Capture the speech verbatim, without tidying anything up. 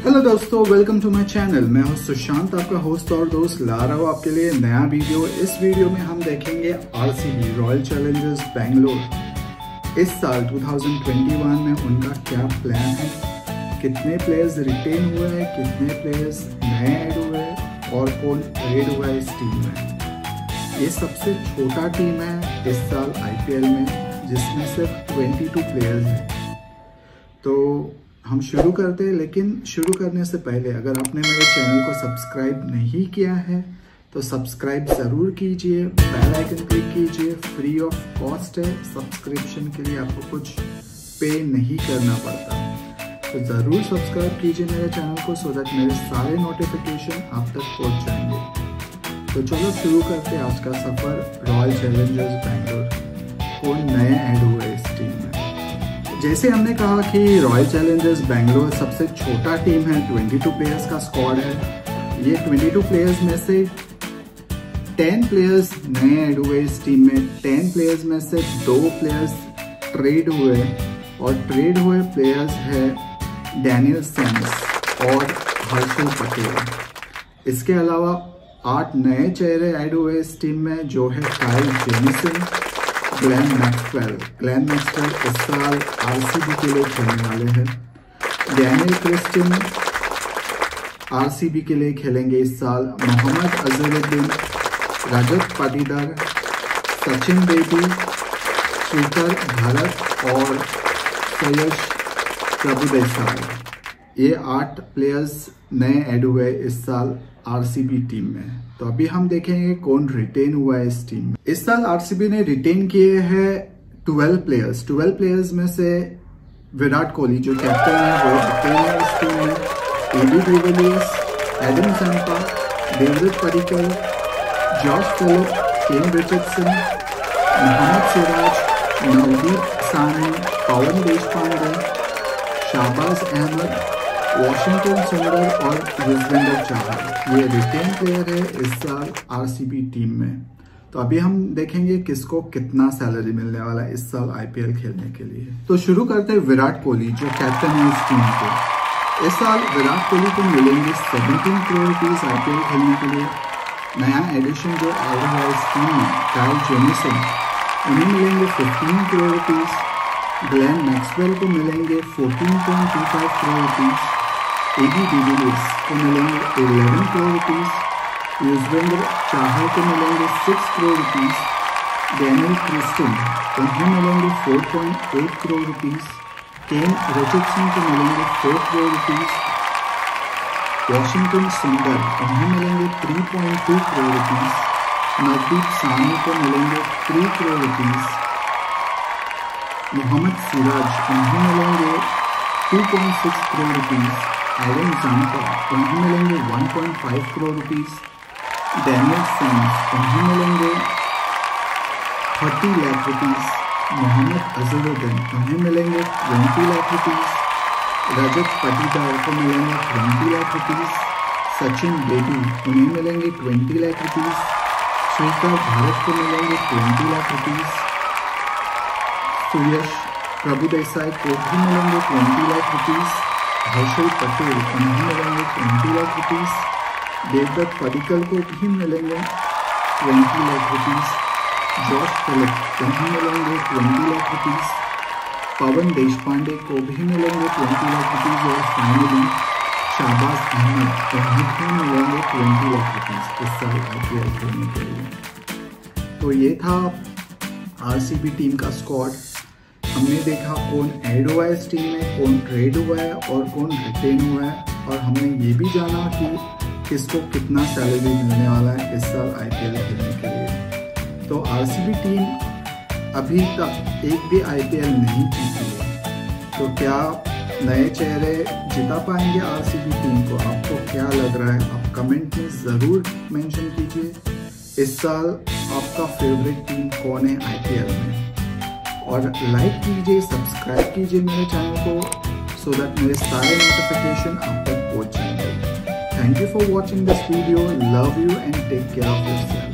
Hello दोस्तों, welcome to my channel. मैं हूं सुशांत, आपका होस्ट और दोस्त। ला रहा हूं आपके लिए नया वीडियो। इस वीडियो में हम देखेंगे आरसीबी रॉयल चैलेंजर्स बैंगलोर इस साल दो हज़ार इक्कीस में उनका क्या प्लान है, कितने प्लेयर्स रिटेन हुए हैं, कितने प्लेयर्स नए ऐड हुए और कौन ट्रेड हुआ है इस टीम में। ये सबसे छोटा टीम है इस साल आईपीएल में, जिसमें सिर्फ बाईस प्लेयर्स हैं। तो हम शुरू करते हैं, लेकिन शुरू करने से पहले अगर आपने मेरे चैनल को सब्सक्राइब नहीं किया है तो सब्सक्राइब ज़रूर कीजिए, बेल आइकन क्लिक कीजिए। फ्री ऑफ कॉस्ट है, सब्सक्रिप्शन के लिए आपको कुछ पे नहीं करना पड़ता। तो ज़रूर सब्सक्राइब कीजिए मेरे चैनल को, सो दैट मेरे सारे नोटिफिकेशन आप तक पहुंच जाएंगे। तो चलो शुरू करते हैं आज का सफ़र रॉयल चैलेंजर्स बैंगलोर। कौन नए ऐड हुए इस टीम में। जैसे हमने कहा कि रॉयल चैलेंजर्स बैंगलोर सबसे छोटा टीम है, बाईस प्लेयर्स का स्क्वाड है। ये बाईस प्लेयर्स में से दस प्लेयर्स नए ऐड हुए इस टीम में। दस प्लेयर्स में से दो प्लेयर्स ट्रेड हुए और ट्रेड हुए प्लेयर्स है डैनियल सेम्स और हर्षल पटेल। इसके अलावा आठ नए चेहरे ऐड हुए इस टीम में, जो है Kyle Jamieson, Glenn Maxwell. Glenn Maxwell इस साल आरसीबी के लिए खेलने वाले हैं। डैनियल क्रिस्टियन आरसीबी के लिए खेलेंगे इस साल। मोहम्मद अजहरुद्दीन, राजत पाटीदार, सचिन बेबी, श्रीकर भारत और सुयश प्रभुदेसाई। ये आठ प्लेयर्स नए ऐड हुए इस साल आरसीबी टीम में। तो अभी हम देखेंगे कौन रिटेन हुआ है इस टीम में। इस साल आरसीबी ने रिटेन किए हैं बारह प्लेयर्स। बारह प्लेयर्स में से विराट कोहली जो कैप्टन है वो रिटेन है इस टीम में। AB de Villiers, Adam Zampa, Devdutt Padikkal, Josh Philippe, Kane Richardson, Mohammed Siraj, Navdeep Saini, Pawan Deshpande, Shahbaz Ahmed, Washington Sundar और युजवेंद्र चाहल। ये रिटेन प्लेयर है इस साल आरसीबी टीम में। तो अभी हम देखेंगे किसको कितना सैलरी मिलने वाला है इस साल आईपीएल खेलने के लिए। तो शुरू करते हैं विराट कोहली जो कैप्टन है इस टीम के। इस साल विराट कोहली को मिलेंगे सत्रह करोड़ रुपीस आईपीएल खेलने के लिए। नया एडिशन जो ऐड हुआ इस टीम में काइल जेमिसन, उन्हें मिलेंगे पंद्रह करोड़ रुपीस। ग्लेन मैक्सवेल को मिलेंगे चौदह पॉइंट दो पाँच करोड़ रुपीस। एबी डिविलियर्स को मिलेंगे ग्यारह करोड़ रुपीस। युजवेंद्र चाहल को मिलेंगे छह करोड़ रुपीस। डैनियल क्रिस्टियन उन्हें मिलेंगे चार पॉइंट आठ करोड़ रुपीस। केन रिचर्डसन को मिलेंगे चार करोड़ रुपीस। वाशिंगटन सुंदर उन्हें मिलेंगे तीन पॉइंट दो करोड़ रुपीस। नवदीप साइनी को मिलेंगे तीन करोड़ रुपीस। मोहम्मद सिराज उन्हें मिलेंगे दो पॉइंट छह करोड़ रुपीस। एडम ज़ैम्पा उन्हें मिलेंगे एक पॉइंट पाँच करोड़ रुपीस। डैनियल सेम्स उन्हें मिलेंगे तीस लाख रुपीस। मोहम्मद अजहरुद्दीन उन्हें मिलेंगे बीस लाख रुपीस। राजत पाटीदार को मिलेंगे बीस लाख रुपीस। सचिन बेबी उन्हें मिलेंगे बीस लाख रुपीस। श्रीकर भारत को मिलेंगे बीस लाख रुपीस। सुयश प्रभुदेसाई को भी मिलेंगे बीस लाख रुपीस। हर्षल पटेल उन्हें मिलेंगे बीस लाख रुपीस। देवदत्त पडिक्कल को भी मिलेंगे बीस लाख रुपीस। जॉश फिलिप उन्हें मिलेंगे बीस लाख रुपीस। पवन देशपांडे को भी मिलेंगे बीस लाख रुपीस। और फाइनली शाहबाज अहमद उन्हें भी मिलेंगे बीस लाख रुपीस इस साल आईपीएल खेलने के लिए। तो ये था आरसीबी टीम का स्क्वाड। हमने देखा कौन ऐड हुआ है इस टीम में, कौन ट्रेड हुआ है और कौन रिटेन हुआ है। और हमने ये भी जाना कि किसको कितना सैलरी मिलने वाला है इस साल आईपीएल खेलने के लिए। तो आरसीबी टीम अभी तक एक भी आईपीएल नहीं जीती है। तो क्या नए चेहरे जिता पाएंगे आरसीबी टीम को? आपको क्या लग रहा है? आप कमेंट में ज़रूर मेंशन कीजिए। इस साल आपका फेवरेट टीम कौन है आईपीएल में? और लाइक कीजिए, सब्सक्राइब कीजिए मेरे चैनल को, सो दैट मेरे सारे नोटिफिकेशन आप तक पहुंच जाएंगे। Thank you for watching this video. Love you and take care of yourself.